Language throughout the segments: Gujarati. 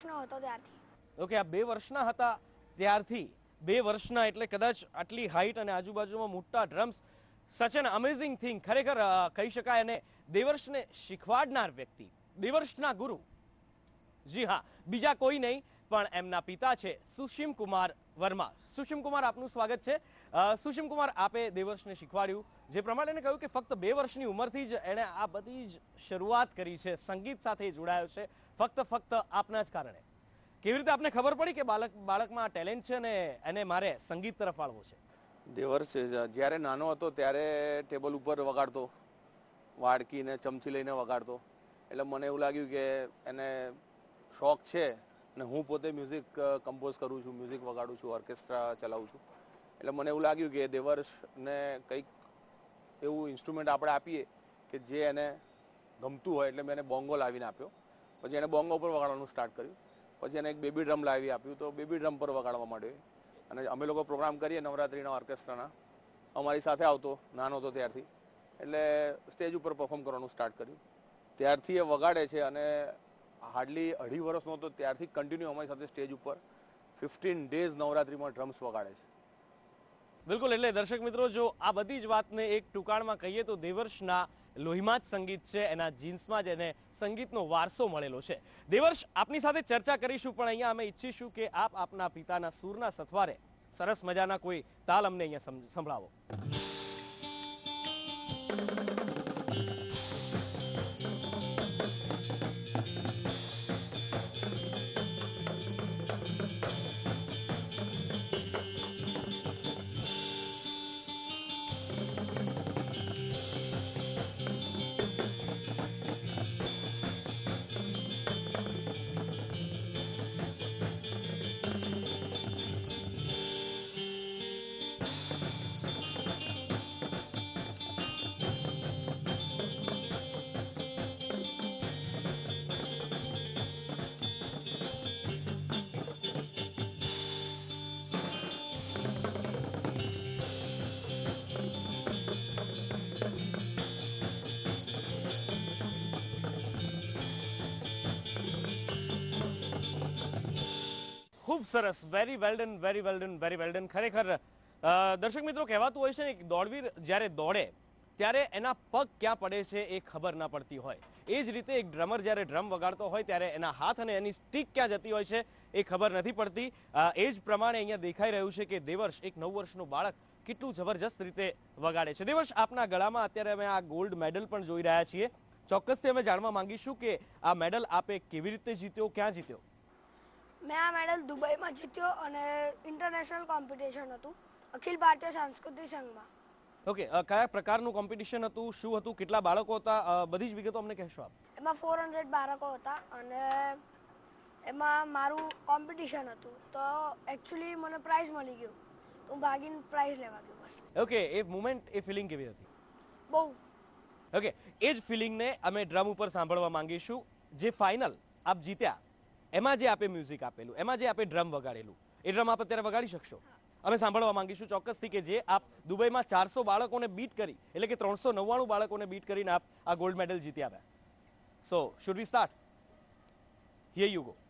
વર્ષનો હતો ત્યારથી. ઓકે, આ 2 વર્ષના હતા ત્યારથી 2 વર્ષના એટલે કદાચ આટલી હાઈટ અને આજુબાજુમાં મોટા ડ્રમ્સ, સચ એન અમેઝિંગ થિંગ. ખરેખર કહી શકાય. અને દેવર્ષને શીખવાડનાર વ્યક્તિ, દેવર્ષના ગુરુ, જી હા, બીજા કોઈ નહીં પણ એમના પિતા છે સુશીમ કુમાર વર્મા. સુશીમ કુમાર, આપનું સ્વાગત છે. સુશીમ કુમાર, આપે દેવર્ષને શીખવાડ્યું, જે પ્રમાણે એને કહ્યું કે ફક્ત 2 વર્ષની ઉંમરથી જ એણે આ બધી જ શરૂઆત કરી છે, સંગીત સાથે જોડાયો છે, ફક્ત આપના જ કારણે. કેવી રીતે આપને ખબર પડી કે બાળકમાં ટેલેન્ટ છે ને એને મારે સંગીત તરફ વાળવો છે? દેવર્ષ જ્યારે નાનો હતો ત્યારે ટેબલ ઉપર વગાડતો, વાડકીને ચમચી લઈને વગાડતો. એટલે મને એવું લાગ્યું કે એને શોખ છે અને હું પોતે મ્યુઝિક કમ્પોઝ કરું છું, મ્યુઝિક વગાડું છું, ઓર્કેસ્ટ્રા ચલાવું છું. એટલે મને એવું લાગ્યું કે દેવર્ષને કંઈક એવું ઇન્સ્ટ્રુમેન્ટ આપણે આપીએ કે જે એને ગમતું હોય. એટલે મેં એને બોંગો લાવીને આપ્યો. પછી એને બોંગો પર વગાડવાનું સ્ટાર્ટ કર્યું. પછી એને એક બેબી ડ્રમ લાવી આપ્યું, તો બેબી ડ્રમ પર વગાડવા માંડ્યો. અને અમે લોકો પ્રોગ્રામ કરીએ નવરાત્રિના ઓર્કેસ્ટ્રાના, અમારી સાથે આવતો નાનો હતો ત્યારથી. એટલે સ્ટેજ ઉપર પરફોર્મ કરવાનું સ્ટાર્ટ કર્યું. ત્યારથી એ વગાડે છે અને હાર્ડલી 2.5 વર્ષનો હતો ત્યારથી કન્ટિન્યુ અમારી સાથે સ્ટેજ ઉપર 15 ડેઝ નવરાત્રિમાં ડ્રમ્સ વગાડે છે. બિલકુલ. એટલે દર્શક મિત્રો, જો આ બધી જ વાતને એક ટૂંકાણમાં કહીએ તો દેવર્ષના લોહીમાં જ સંગીત છે, એના જીન્સમાં જ એને સંગીતનો વારસો મળેલો છે. દેવર્ષ, આપની સાથે ચર્ચા કરીશું, પણ અહીંયા અમે ઈચ્છીશું કે આપ આપના પિતાના સૂરના સથવારે સરસ મજાના કોઈ તાલ અમને અહીંયા સંભળાવો. ખૂબ સરસ. Very well done, very well done, very well done. ખરેખર દર્શક મિત્રો, કહેવાતું હોય છે ને કે દોડવીર જ્યારે દોડે ત્યારે એના પગ ક્યાં પડે છે એ ખબર ના પડતી હોય. એ જ રીતે એક ડ્રમર જ્યારે ડ્રમ વગાડતો હોય ત્યારે એના હાથ અને એની સ્ટીક ક્યાં જતી હોય છે એ ખબર નથી પડતી. એ જ પ્રમાણે અહીંયા દેખાઈ રહ્યું છે કે દેવર્ષ, એક 9 વર્ષનું બાળક, કેટલું જબરજસ્ત રીતે વગાડે છે. દેવર્ષ, આપના ગળામાં અત્યારે અમે આ ગોલ્ડ મેડલ પણ જોઈ રહ્યા છીએ. ચોક્કસથી અમે જાણવા માંગીશું કે આ મેડલ આપે કેવી રીતે જીત્યો, ક્યાં જીત્યો? મેં આ મેડલ દુબઈમાં જીત્યો અને ઇન્ટરનેશનલ કોમ્પિટિશન હતું, અખિલ ભારતીય સાંસ્કૃતિક સંઘમાં. ઓકે, કયા પ્રકારનું કોમ્પિટિશન હતું, શું હતું, કેટલા બાળકો હતા, બધી જ વિગતો અમને કહેશો આપ? એમાં 400 બાળકો હતા અને એમાં મારું કોમ્પિટિશન હતું, તો એકચ્યુઅલી મને પ્રાઇઝ મળી ગયું, તો હું ભાગીને પ્રાઇઝ લેવા ગયો બસ. ઓકે, એ મુમેન્ટ, એ ફિલિંગ કેવી હતી? બહુ. ઓકે, એ જ ફિલિંગને અમે ડ્રમ ઉપર સાંભળવા માંગીશું. જે ફાઇનલ આપ જીત્યા, એમાં જે આપે મ્યુઝિક આપેલું, એમાં જે આપે ડ્રમ વગાડેલું, એ ડ્રમ આપ અત્યારે વગાડી શકશો? અમે સાંભળવા માંગીશું ચોક્કસથી કે જે આપ દુબઈમાં 400 બાળકોને બીટ કરી, એટલે કે 399 બાળકોને બીટ કરીને આપ આ ગોલ્ડ મેડલ જીતી આવ્યા. So should we start? Here you go.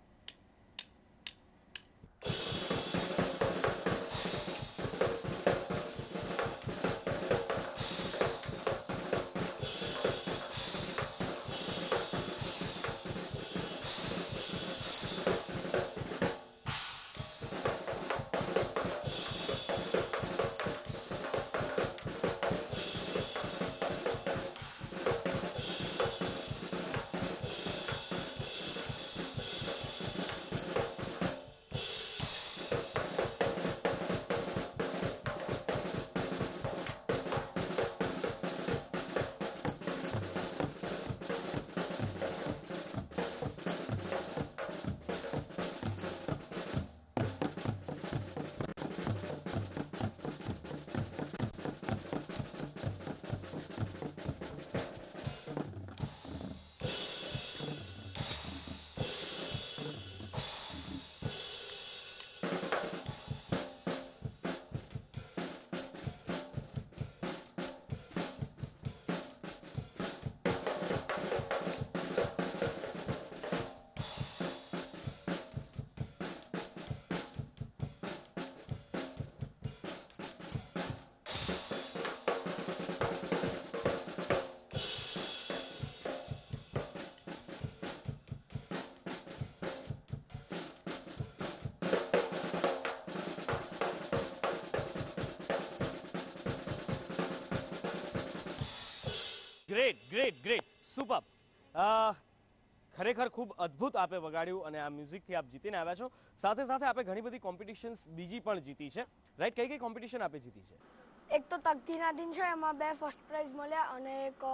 Great great great super. ખરેખર ખૂબ અદ્ભુત આપે વગાડ્યું અને આ મ્યુઝિકથી આપ જીતીને આવ્યા છો. સાથે સાથે આપે ઘણી બધી કોમ્પિટિશન્સ બીજી પણ જીતી છે, રાઈટ? કઈ કઈ કોમ્પિટિશન આપે જીતી છે? એક તો તકતીના દિન છે, એમાં 2 ફર્સ્ટ પ્રાઇઝ મળ્યા, અને એક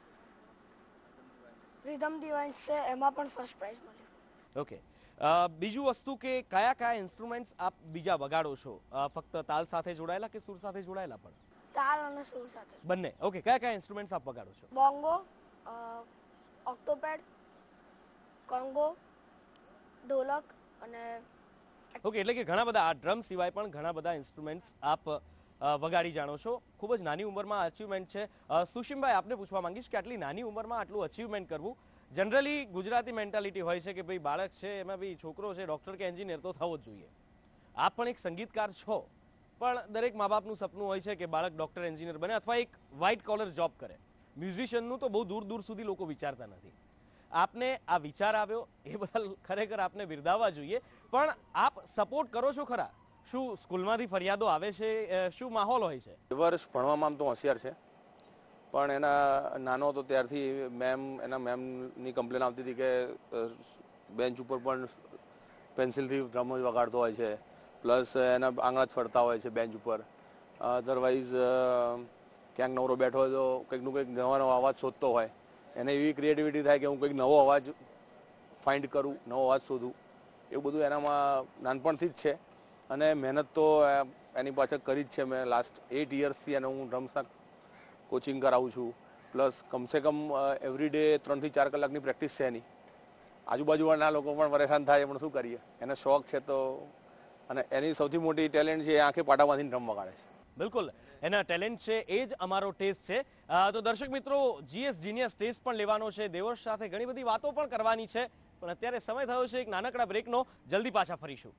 રિધમ ડિવાઇન્સ છે, એમાં પણ ફર્સ્ટ પ્રાઇઝ મળ્યું. ઓકે. બીજું વસ્તુ કે કયા કયા ઇન્સ્ટ્રુમેન્ટ્સ આપ બીજા વગાડો છો? ફક્ત તાલ સાથે જોડાયેલા કે સુર સાથે જોડાયેલા પણ? તાલ અને સુર સાથે બંને. ઓકે. કયા કયા ઇન્સ્ટ્રુમેન્ટ્સ આપ વગાડો છો? બોંગો, ઓક્ટોપેડ, કોંગો, ઢોલક અને ઓકે. એટલે કે ઘણા બધા આ ડ્રમ સિવાય પણ ઘણા બધા ઇન્સ્ટ્રુમેન્ટ્સ આપ વગાડી જાણો છો. ખૂબ જ નાની ઉંમરમાં અચીવમેન્ટ છે. સુશીમભાઈ, આપને પૂછવા માંગીશ કે આટલી નાની ઉંમરમાં આટલું અચીવમેન્ટ કરવું, જનરલી ગુજરાતી મેન્ટાલિટી હોય છે કે ભાઈ બાળક છે, એમાં બી છોકરો છે, ડૉક્ટર કે એન્જિનિયર તો થવો જ જોઈએ. આપ પણ એક સંગીતકાર છો, પણ દરેક મા બાપનું સપનું હોય છે કે બાળક ડૉક્ટર એન્જિનિયર બને અથવા એક વ્હાઇટ કોલર જોબ કરે. મ્યુઝિશિયનનું તો બહુ દૂર દૂર સુધી લોકો વિચારતા નથી. આપને આ વિચાર આવ્યો એ બદલ ખરેખર આપને બિરદાવવા જોઈએ. પણ આપ સપોર્ટ કરો છો ખરા? શું સ્કૂલમાંથી ફરિયાદો આવે છે? શું માહોલ હોય છે? વર્ષ ભણવામાં આમ તો હોશિયાર છે, પણ એના નાનો હતો ત્યારથી એના મેમની કમ્પ્લેન આવતી હતી કે બેન્ચ ઉપર પણ પેન્સિલથી ડ્રમ જ વગાડતો હોય છે, પ્લસ એના આંગળા જ ફરતા હોય છે બેન્ચ ઉપર. અધરવાઇઝ ક્યાંક નવરો બેઠો હોય તો કંઈકનું કંઈક નવા નવો અવાજ શોધતો હોય. એને એવી ક્રિએટિવિટી થાય કે હું કંઈક નવો અવાજ ફાઇન્ડ કરું, નવો અવાજ શોધું. એવું બધું એનામાં નાનપણથી જ છે, અને મહેનત તો એની પાછળ કરી જ છે. મેં લાસ્ટ 8 યર્સથી એને હું ડ્રમ્સના કોચિંગ કરાવું છું, પ્લસ કમસે કમ એવરી ડે 3 થી 4 કલાકની પ્રેક્ટિસ છે એની. આજુબાજુવાળા લોકો પણ પરેશાન થાય, પણ શું કરીએ, એને શોખ છે તો. અને એની સૌથી મોટી ટેલેન્ટ છે, એ આંખે પાટા બાંધીને ડ્રમ વગાડે છે. બિલકુલ, એના ટેલેન્ટ છે, એ જ અમારો ટેસ્ટ છે. તો દર્શક મિત્રો, જીએસ જીનિયસ ટેસ્ટ પણ લેવાનો છે, દેવર્ષ સાથે ઘણી બધી વાતો પણ કરવાની છે, પણ અત્યારે સમય થયો છે એક નાનકડા બ્રેકનો. જલ્દી પાછા ફરીશું.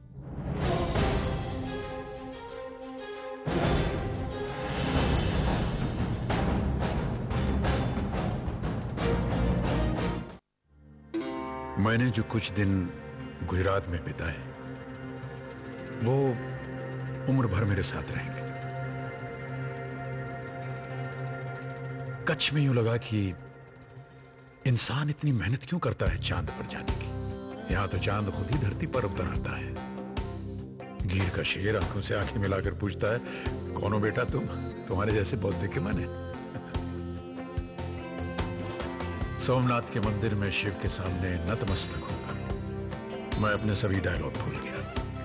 मैंने जो कुछ दिन गुजरात में बिताए वो उम्र भर मेरे साथ रहेंगे. कच्छ में यूं लगा कि इंसान इतनी मेहनत क्यों करता है चांद पर जाने की. यहां तो चांद खुद ही धरती पर उतर आता है. गिर का शेर आंखों से आंखें मिलाकर पूछता है, कौन हो बेटा तुम? तुम्हारे जैसे बौद्ध के मन है. सोमनाथ के मंदिर में शिव के सामने नतमस्तक होकर मैं अपने सभी डायलॉग भूल गया.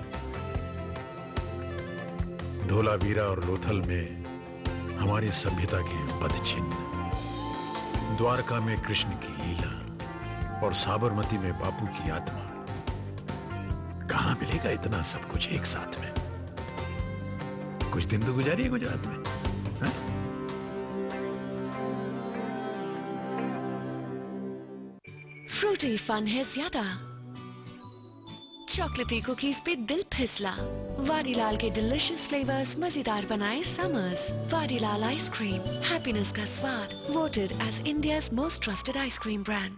धोलावीरा और लोथल में हमारी सभ्यता के पद चिन्ह, द्वारका में कृष्ण की लीला और साबरमती में बापू की आत्मा. कहां मिलेगा इतना सब कुछ एक साथ में? कुछ दिन तो गुजारिए गुजरात में. हा? फ्रूटी फन है ज्यादा, चॉकलेटी कुकीज पे दिल फिसला. वाडीलाल के डिलिशियस फ्लेवर्स मजेदार बनाए समर्स. वाडीलाल आइसक्रीम, हैप्पीनेस का स्वाद. Voted as India's most trusted ice cream brand.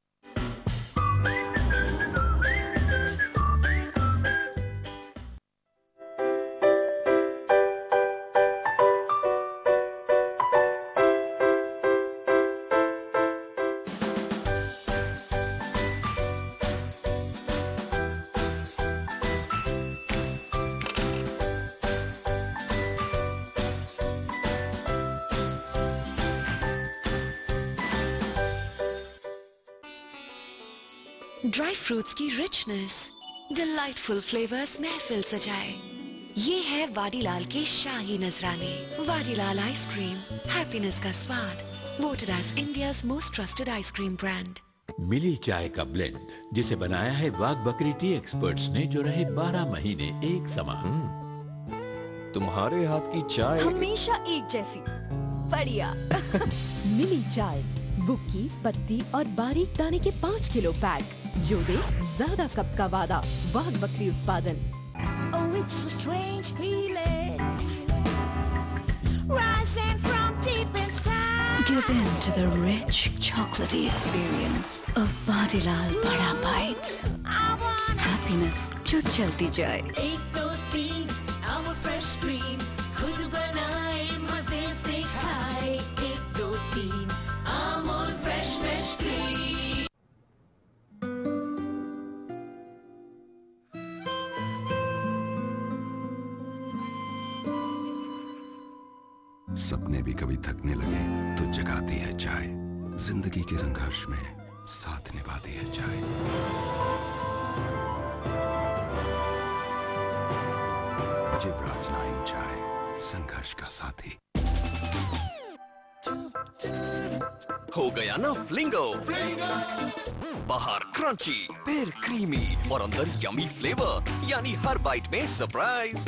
Dry fruits की रिचनेस, डिलाइटफुल फ्लेवर्स महफिल सजाए. ये है वाडीलाल के शाही नजराने. वाडीलाल आइसक्रीम, हैप्पीनेस का स्वाद. Voted as India's most trusted ice cream brand. मिली चाय का ब्लेंड, जिसे बनाया है वाघ बकरी टी एक्सपर्ट्स ने, जो रहे 12 महीने एक समान. तुम्हारे हाथ की चाय हमेशा एक जैसी बढ़िया. मिली चाय, बुक्की, पत्ती और बारीक दाने के 5 किलो पैक. जोड़े ज्यादा कप का वादा. वाघ बकरी उत्पादन. Oh, it's a strange feeling, rising from deep inside. Give in to the rich chocolatey experience of Vadilal Bada Bite. I want Happiness जो चलती जाए. 1 2 3 our fresh cream, खुद बनाए मजे से खाए. 1 2 3 सपने भी कभी थकने लगे तो जगाती है चाय, जिंदगी के संघर्ष में साथ निभाती है चाय। जिवराज लाइन चाय, संघर्ष का साथी। हो गया ना फ्लिंगो, बाहर क्रंची, फिर क्रीमी और अंदर यमी फ्लेवर, यानी हर बाइट में surprise.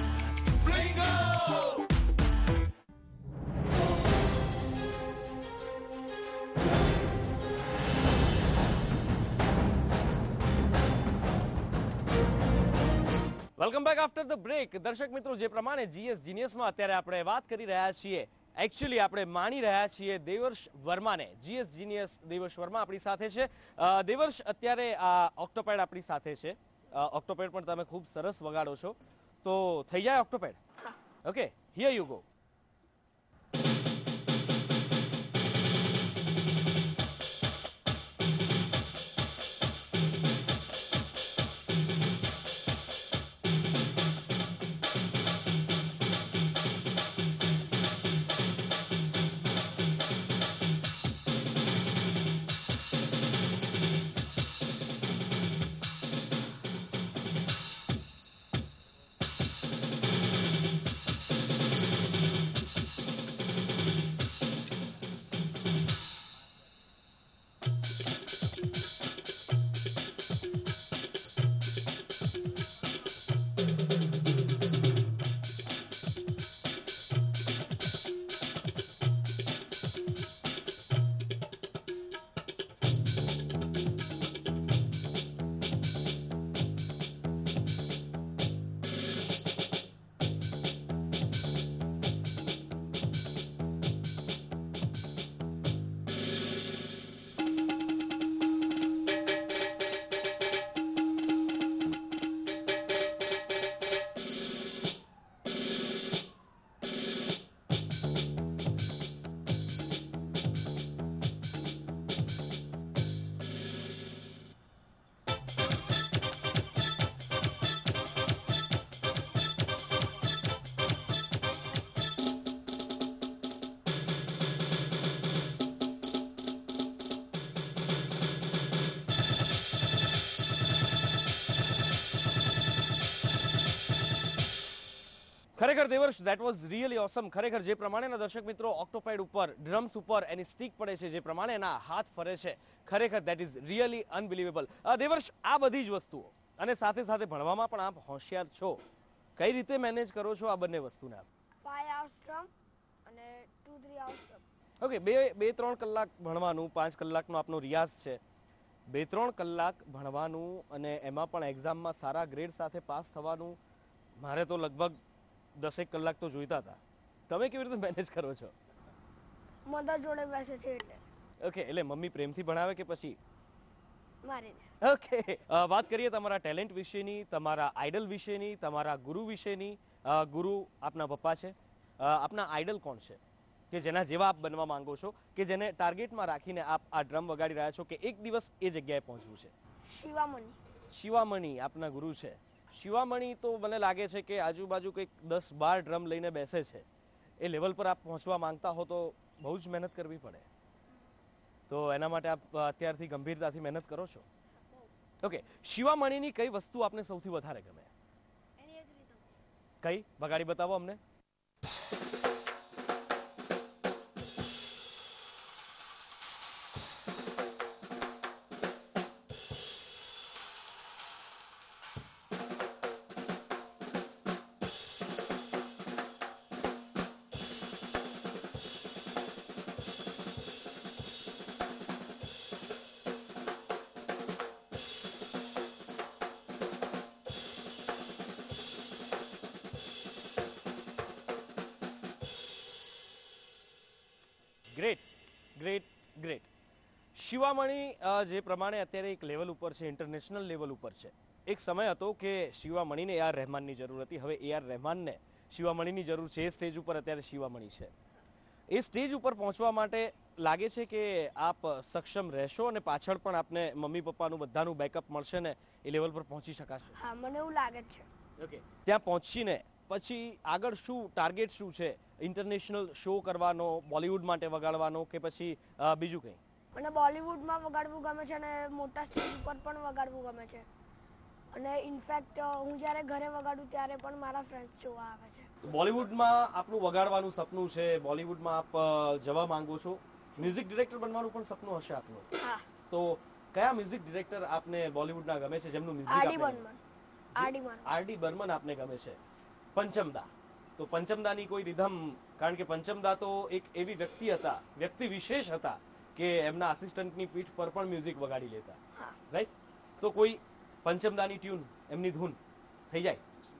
Welcome back after the break. દર્શક મિત્રો, જે પ્રમાણે જીએસ જીનિયસમાં અત્યારે આપણે વાત કરી રહ્યા છીએ, એકચ્યુઅલી આપણે માણી રહ્યા છીએ દેવર્ષ વર્માને. જીએસ જીનિયસ દેવર્ષ વર્મા આપણી સાથે છે. દેવર્ષ, અત્યારે આ ઓક્ટોપેડ આપણી સાથે છે. ઓક્ટોપેડ પણ તમે ખૂબ સરસ વગાડો છો, તો થઈ જાય octopad? Okay, here you go. ખરેખર Devarsh, that was really awesome. ખરેખર જે પ્રમાણેના દર્શક મિત્રો ઓક્ટોપેડ ઉપર, ડ્રમ્સ ઉપર એની સ્ટીક પડે છે, જે પ્રમાણે એના હાથ ફરે છે, ખરેખર that is really unbelievable. Devarsh, આ બધી જ વસ્તુઓ અને સાથે સાથે ભણવામાં પણ આપ હોશિયાર છો. કઈ રીતે મેનેજ કરો છો આ બંને વસ્તુને આપ? 5 hours drum અને 2-3 hours drum. ઓકે, 2-3 કલાક ભણવાનું, 5 કલાકનો આપનો રિયાઝ છે. 2-3 કલાક ભણવાનું અને એમાં પણ એક્ઝામમાં સારા ગ્રેડ સાથે પાસ થવાનું. મારે તો લગભગ 10 કલાક તો જોઈતા હતા. તમે કેવી રીતે મેનેજ કરો છો? મધર જોડે બેસે છે એટલે. ઓકે, એટલે મમ્મી પ્રેમથી ભણાવે કે પછી મારીને? ઓકે, વાત કરીએ તમારા ટેલેન્ટ વિશેની, તમારા આઇડલ વિશેની, તમારા ગુરુ વિશેની. ગુરુ આપના પપ્પા છે. આપના આઇડલ કોણ છે કે જેના જેવા આપ બનવા માંગો છો, કે જેને ટાર્ગેટમાં રાખીને આપ આ ડ્રમ વગાડી રહ્યા છો કે એક દિવસ એ જગ્યાએ પહોંચવું છે? શિવામણી. શિવામણી આપના ગુરુ છે. શિવામણી તો મને લાગે છે કે આજુબાજુ કંઈક 10-12 ડ્રમ લઈને બેસે છે. એ લેવલ પર આપ પહોંચવા માંગતા હો તો બહુ જ મહેનત કરવી પડે. તો એના માટે આપ અત્યારથી ગંભીરતાથી મહેનત કરો છો? ઓકે, શિવામણીની કઈ વસ્તુ આપને સૌથી વધારે ગમે? કઈ વગાડી બતાવો અમને. Great great great. શિવામણી જે પ્રમાણે અત્યારે એક લેવલ ઉપર છે, ઇન્ટરનેશનલ લેવલ ઉપર છે. એક સમય હતો કે શિવામણીને એ આર રહેમાનની જરૂર હતી, હવે એ આર રહેમાનને શિવામણીની જરૂર છે. એ સ્ટેજ ઉપર અત્યારે શિવામણી છે. એ સ્ટેજ ઉપર પહોંચવા માટે લાગે છે કે આપ સક્ષમ રહેશો અને પાછળ પણ આપને મમ્મી પપ્પાનું બધાનું બેકઅપ મળશે ને એ લેવલ પર પહોંચી શકાશે? હા, મને એવું લાગે છે. ઓકે, ત્યાં પહોંચીને પછી આગળ શું ટાર્ગેટ શું છે? ઇન્ટરનેશનલ શો કરવાનો, બોલિવૂડ માટે વગાડવાનો કે પછી બીજું કંઈ? મને બોલિવૂડમાં વગાડવું ગમે છે અને મોટા સ્ટેજ ઉપર પણ વગાડવું ગમે છે. અને ઇનફેક્ટ હું જ્યારે ઘરે વગાડું ત્યારે પણ મારા ફ્રેન્ડ્સ જોવા આવે છે. બોલિવૂડમાં આપનું વગાડવાનું સપનું છે, બોલિવૂડમાં આપ જવા માંગો છો, મ્યુઝિક ડિરેક્ટર બનવાનું પણ સપનું હશે આપનું. હા. તો કયા મ્યુઝિક ડિરેક્ટર આપને બોલિવૂડના ગમે છે જેમનું મ્યુઝિક આરડી બર્મન આપને ગમે છે? પંચમદા. તો પંચમદાની કોઈ રિધમ, કારણ કે પંચમદા તો એક એવી વ્યક્તિ વિશેષ હતા કે એમના આસિસ્ટન્ટની પીઠ પર પણ મ્યુઝિક વગાડી લેતા, રાઈટ? તો કોઈ પંચમદાની ટ્યુન, એમની ધૂન થઈ જાય?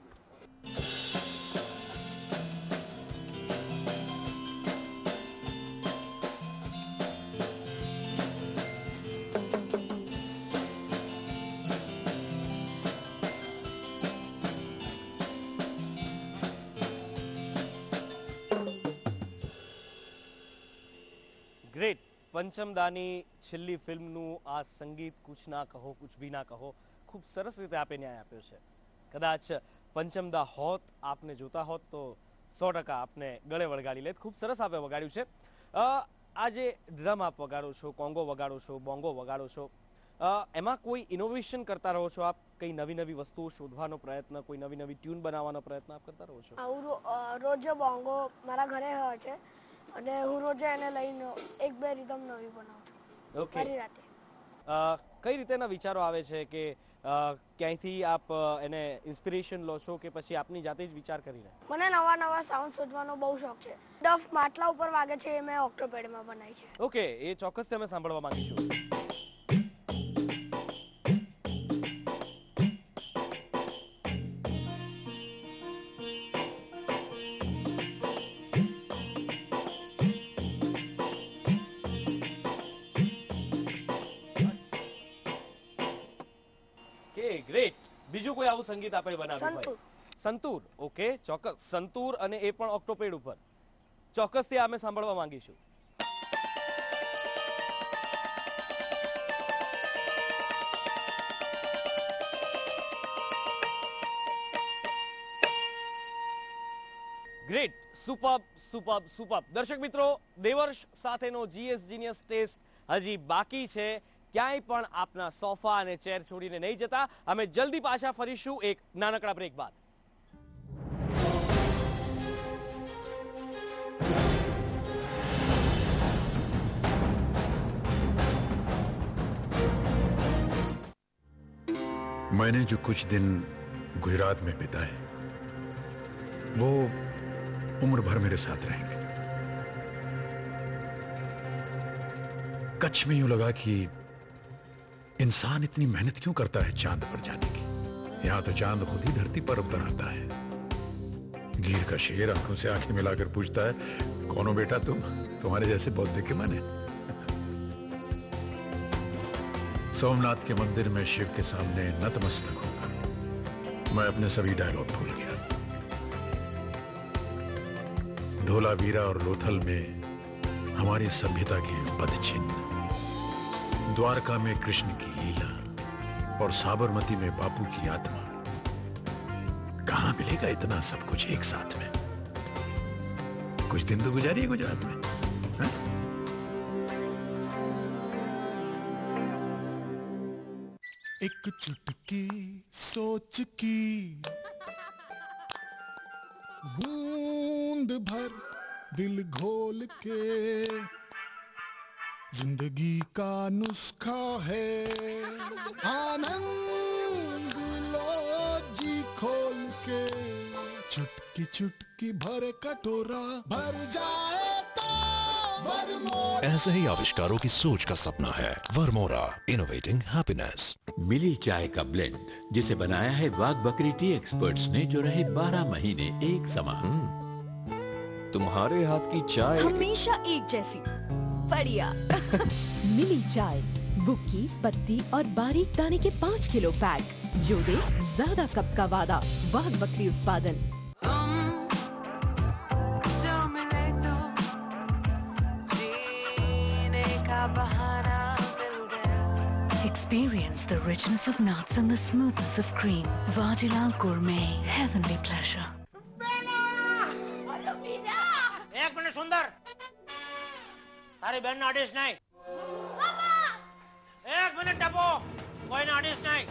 ગ્રેટ. પંચમદાની છેલ્લી ફિલ્મનું આ સંગીત કુછ ના કહો કુછ ભી ના કહો ખૂબ સરસ રીતે આપે ન્યાય આપ્યો છે. કદાચ પંચમદા હોત, આપને જોતા હોત તો 100% આપને ગળે વળગાડી લેત. ખૂબ સરસ આપે વગાડ્યું છે. આ જે ડ્રમ આપ વગાડો છો, કોંગો વગાડો છો, બોંગો વગાડો છો, એમાં કોઈ ઇનોવેશન કરતા રહો છો આપ? કઈ નવી વસ્તુઓ શોધવાનો પ્રયત્ન, કોઈ નવી ટ્યુન બનાવવાનો પ્રયત્ન આપ કરતા રહો છો? રોજ બોંગો મારા ઘરે હોય છે અને હું રોજે એને લઈને એક બે રિધમ નવી બનાવું છું. ઓકે. મારી રાતે કઈ રીતેના વિચારો આવે છે કે ક્યાંયથી આપ એને ઇન્સ્પિરેશન લો છો કે પછી આપની જાતે જ વિચાર કરીને? મને નવા સાઉન્ડ શોધવાનો બહુ શોખ છે. ડફ માટલા ઉપર વાગે છે એ મેં ઓક્ટોપેડમાં બનાવી છે. ઓકે, એ ચોક્કસથી અમે સાંભળવા માંગીશું. ગ્રેટ. બીજું કોઈ આવું સંગીત આપણે બનાવ્યું હોય? સંતૂર. ઓકે, ચોક્કસ. સંતૂર અને એ પણ ઓક્ટોપેડ ઉપર. ચોક્કસથી અમે સાંભળવા માંગીશું. ગ્રેટ. સુપર્બ. દર્શક મિત્રો, દેવર્ષ સાથેનો જીએસ જીનિયસ ટેસ્ટ હજી બાકી છે. ક્યાંય પણ આપના સોફા અને ચેર છોડીને નહીં જતા. અમે જલ્દી પાછા ફરીશું એક નાનકડા બ્રેક બાદ. मैंने जो कुछ दिन गुजरात में बिताए वो उम्र भर मेरे साथ रहेंगे. कच्छ में यूं लगा कि इंसान इतनी मेहनत क्यों करता है चांद पर जाने की. यहां तो चांद खुद ही धरती पर उतर आता है. गिर का शेर आंखों से आंखें मिलाकर पूछता है, कौन हो बेटा तुम? तुम्हारे जैसे बहुत देखे मैंने. सोमनाथ के मंदिर में शिव के सामने नतमस्तक होकर मैं अपने सभी डायलॉग भूल गया. धोलावीरा और लोथल में हमारी सभ्यता के पदचिन्ह, द्वारका में कृष्ण की लीला और साबरमती में बापू की आत्मा. कहां मिलेगा इतना सब कुछ एक साथ में? कुछ दिन तो गुजारिए गुजरात में. हा? एक चुटकी सोच की बूंद भर दिल घोल के जिंदगी का नुस्खा है. आनंद लो जी खोल के, चुटकी चुटकी भर कटोरा भर जाए तो वरमोरा. ऐसे ही आविष्कारों की सोच का सपना है वरमोरा, इनोवेटिंग हैप्पीनेस. मिली चाय का ब्लेंड जिसे बनाया है वाघ बकरी टी एक्सपर्ट्स ने, जो रहे 12 महीने एक समान. तुम्हारे हाथ की चाय हमेशा एक जैसी बढ़िया. मिली चाय, बुक्की, पत्ती और बारीक दाने के 5 किलो पैक, जो दे ज्यादा कप का वादा. वाघ बकरी उत्पादन. Experience the richness of nuts and the smoothness of cream. Vadilal Gourmet, heavenly pleasure. સુંદર તારી બેન ને અડીશ નહીં. એક મિનિટ ટપો, કોઈને અડીશ નહીં.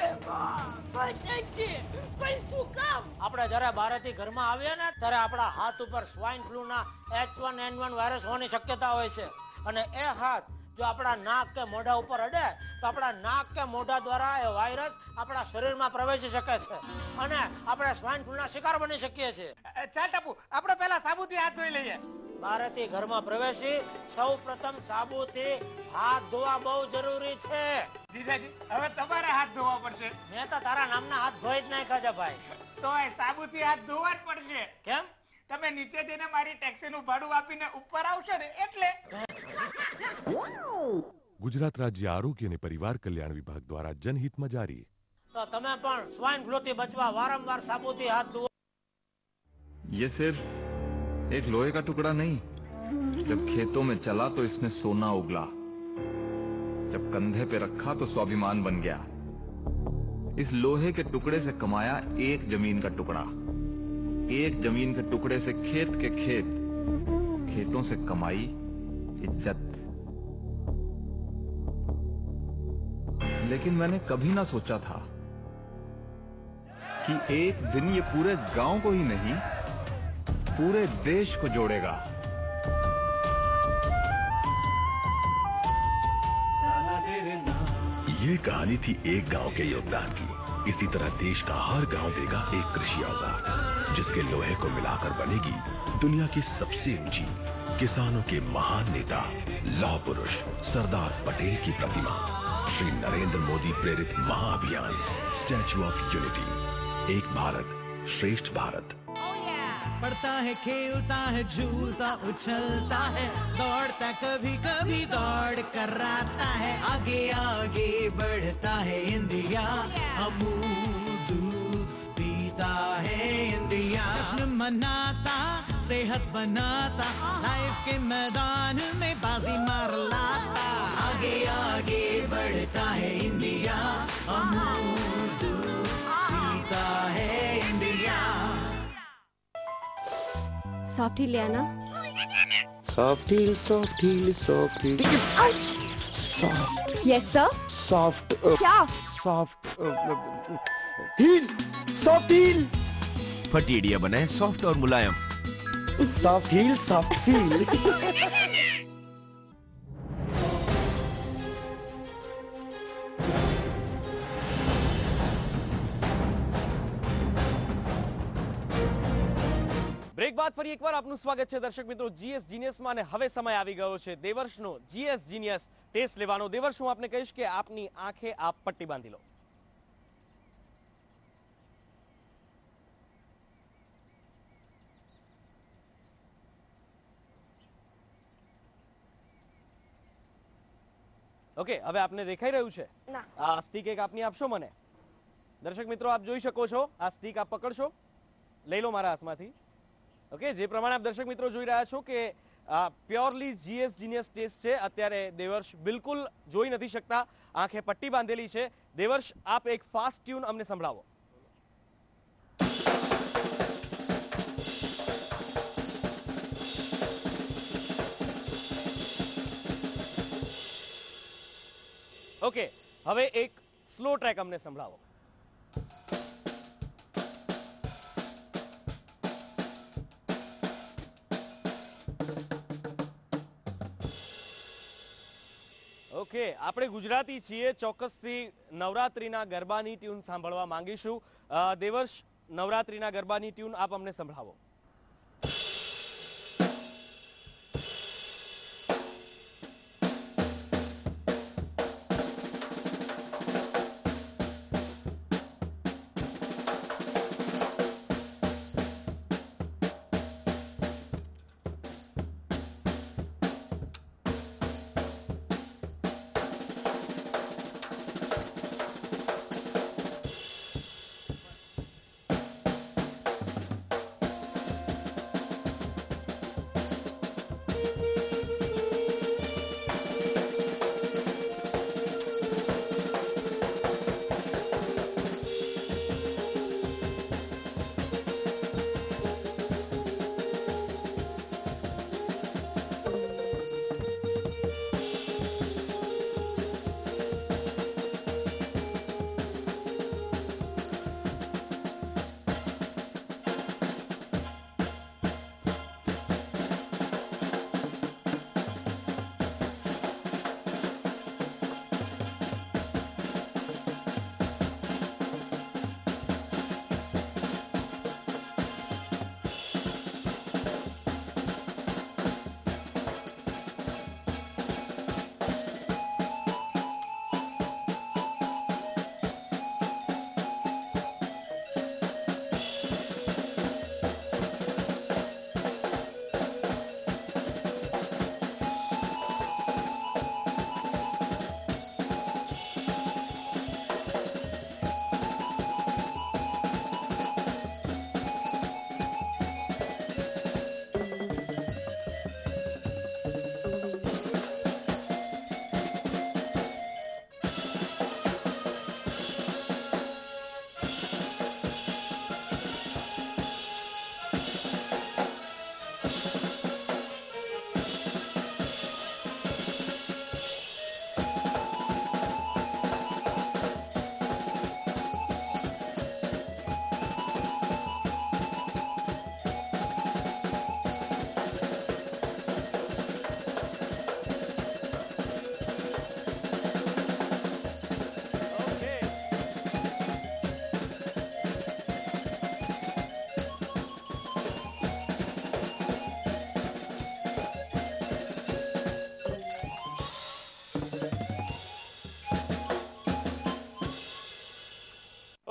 આપણે જયારે બહારથી ઘરમાં આવીએ ને ત્યારે આપણા હાથ ઉપર સ્વાઇન ફ્લૂ ના H1N1 વાયરસ હોવાની શક્યતા હોય છે અને એ હાથ જો આપણા નાક કે મોઢા ઉપર અડે તો આપણા નાક કે મોઢા દ્વારા એ વાયરસ આપણા શરીરમાં પ્રવેશી શકે છે અને આપણે સ્વાઇન ફ્લૂના શિકાર બની શકીએ છીએ. ચાલ ટપુ, આપણે પહેલા સાબુથી હાથ ધોઈ લઈએ. બહારથી ઘરમાં પ્રવેશી સૌ પ્રથમ સાબુથી હાથ ધોવા બહુ જરૂરી છે. જીજાજી, હવે તમારે હાથ ધોવા પડશે. મેં તો તારા નામના હાથ ધોઈ જ નાખ્યા છે ભાઈ. તો એ સાબુથી હાથ ધોવા જ પડશે. કેમ? તમે નીચે જઈને મારી ટેક્સીનું ભાડું આપીને ઉપર આવશો ને એટલે. ગુજરાત રાજ્ય આરોગ્ય અને પરિવાર કલ્યાણ વિભાગ દ્વારા જનહિતમાં જારી. તો તમે પણ સ્વાઇન ફ્લૂ થી બચવા વારંવાર સાબુથી હાથ ધોવો. ये सिर्फ एक लोहे का टुकड़ा नहीं, जब खेतों में चला तो इसने सोना उगला, जब कंधे पे रखा तो स्वाभिमान बन गया. इस लोहे के टुकड़े से कमाया एक जमीन का टुकड़ा, एक जमीन के टुकड़े से खेत के खेत, खेतों से कमाई इज्जत. लेकिन मैंने कभी ना सोचा था कि एक दिन ये पूरे गांव को ही नहीं पूरे देश को जोड़ेगा. ये कहानी थी एक गांव के योगदान की. इसी तरह देश का हर गांव देगा एक कृषि औजार जिसके लोहे को मिलाकर बनेगी दुनिया की सबसे ऊंची किसानों के महान नेता लौह पुरुष सरदार पटेल की प्रतिमा. श्री नरेंद्र मोदी प्रेरित महाअभियान स्टैच्यू ऑफ यूनिटी. एक भारत श्रेष्ठ भारत. पढ़ता है, खेलता है, झूलता उछलता है, दौड़ता कभी कभी दौड़ कर आता है. आगे आगे बढ़ता है इंडिया, अमूल दूध पीता है इंडिया. जश्न मनाता, सेहत बनाता, लाइफ के मैदान में बाजी मार लाता. आगे आगे बढ़ता है इंडिया, अमूल दूध पीता है इंडिया. सॉफ्ट हील ले आना. Soft heel, soft heel, soft heel. Soft. Yes sir. Soft. क्या? Soft heel, soft heel. फटीडिया बने सॉफ्ट और मुलायम. Soft heel, soft feel. Break બાદ ફરી એકવાર આપનું સ્વાગત છે દર્શક મિત્રો જીએસ જીનિયસમાં અને હવે સમય આવી ગયો છે દેવર્ષનો જીએસ જીનિયસ ટેસ્ટ લેવાનો. દેવર્ષ, હું આપને કહીશ કે આપની આંખે આપ પટ્ટી બાંધી લો. ઓકે, હવે આપને દેખાઈ રહ્યું છે? ના. આ સ્ટીક એક આપની આપશો મને? દર્શક મિત્રો આપ જોઈ શકો છો, આ સ્ટીક આપ પકડશો, લઈ લો મારા હાથમાંથી. ઓકે, જે પ્રમાણે આપ દર્શક મિત્રો જોઈ રહ્યા છો કે પ્યોરલી જીએસ જીનિયસ ટેસ્ટ છે. અત્યારે દેવર્ષ બિલકુલ જોઈ નથી શકતા, આંખે પટ્ટી બાંધેલી છે. દેવર્ષ, આપ એક ફાસ્ટ ટ્યુન અમને સંભળાવો. ઓકે, હવે એક સ્લો ટ્રેક અમને સંભળાવો. ઓકે, આપણે ગુજરાતી છીએ, ચોક્કસથી નવરાત્રીના ગરબાની ટ્યુન સાંભળવા માંગીશું. દેવર્ષ, નવરાત્રીના ગરબાની ટ્યુન આપ અમને સંભળાવો.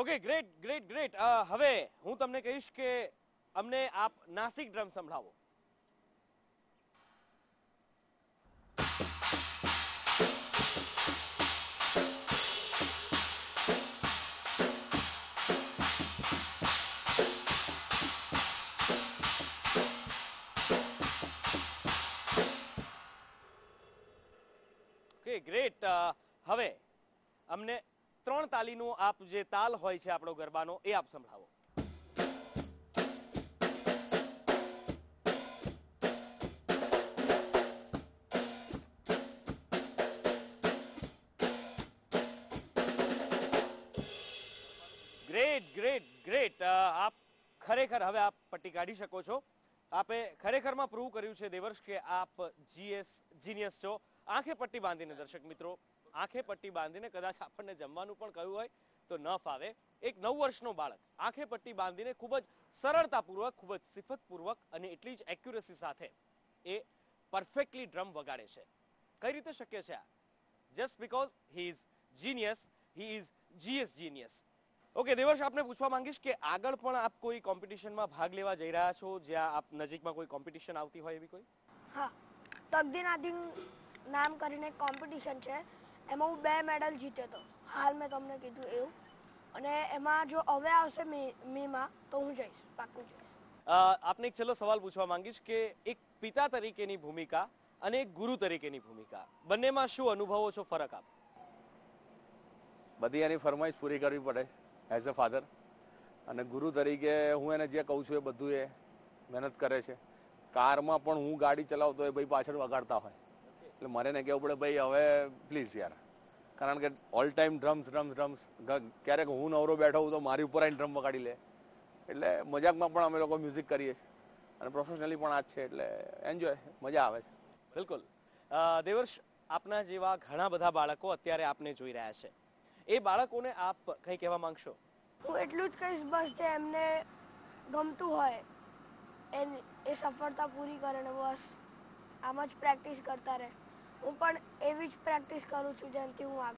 Okay, great great great. હવે હું તમને કહીશ કે અમને આપ નાસિક ડ્રમ સંભળાવો. Okay, great. હવે અમને 3 તાલીનો આપ જે તાલ હોય છે આપણો ગરબાનો એ આપ સંભળાવો. Great great great. આપ ખરેખર હવે આપ પટ્ટી કાઢી શકો છો. આપે ખરેખરમાં પ્રૂવ કર્યું છે દેવર્ષ કે આપ જીનિયસ છો. આંખે પટ્ટી બાંધીને દર્શક મિત્રો, આંખે પટ્ટી બાંધીને કદાચ આપણને જમવાનું પણ કહ્યું હોય તો ન ફાવે. એક 9 વર્ષનો બાળક આંખે પટ્ટી બાંધીને ખૂબ જ સરળતાપૂર્વક, ખૂબ જ સિફતપૂર્વક અને એટલી જ એક્યુરેસી સાથે એ પરફેક્ટલી ડ્રમ વગાડે છે. કઈ રીતે શક્ય છે આ? Just because he is genius, he is genius. Okay Devarsh, આપને પૂછવા માંગીશ કે આગળ પણ આપ કોઈ કોમ્પિટિશનમાં ભાગ લેવા જઈ રહ્યા છો, જ્યાં આપ નજીકમાં કોઈ કોમ્પિટિશન આવતી હોય એવી કોઈ? હા, તકદીનાદીન નામ કરીને કોમ્પિટિશન છે, એમાં હું 2 મેડલ જીત્યો હતો. હાલ મેં તમને કીધું એવું. અને એમાં જો હવે આવશે મેમાં તો હું જઈશ, પાક્કું જઈશ. આપને એક છેલ્લો સવાલ પૂછવા માંગીશ કે એક પિતા તરીકેની ભૂમિકા અને એક ગુરુ તરીકેની ભૂમિકા, બંનેમાં શું અનુભવો છો ફરક આપ? બધી એની ફરમાઈશ પૂરી કરવી પડે એઝ અ ફાધર, અને ગુરુ તરીકે હું એને જે કહું છું એ બધું એ મહેનત કરે છે. કારમાં પણ હું ગાડી ચલાવતો હોય, ભાઈ પાછળ વગાડતા હોય એટલે મારે એને કહેવું પડે ભાઈ હવે પ્લીઝ યાર, કારણ કે ઓલ ટાઈમ ડ્રમ્સ. ક્યારેક હું નવરો બેઠો હોઉં તો મારી ઉપર આવીને ડ્રમ વગાડી લે. એટલે મજાકમાં પણ અમે લોકો મ્યુઝિક કરીએ છીએ અને પ્રોફેશનલી પણ આ જ છે, એટલે એન્જોય, મજા આવે છે. બિલકુલ. દેવર્ષ, આપના જેવા ઘણા બધા બાળકો અત્યારે આપને જોઈ રહ્યા છે. એ બાળકોને આપ કંઈ કહેવા માંગશો? હું એટલું જ કહીશ બસ, જે એમને ગમતું હોય એ સફળતા પૂરી કરે ને બસ આમ જ પ્રેક્ટિસ કરતા રહે. હું પણ એવી જ પ્રેક્ટિસ કરું છું જેનાથી હું આગળ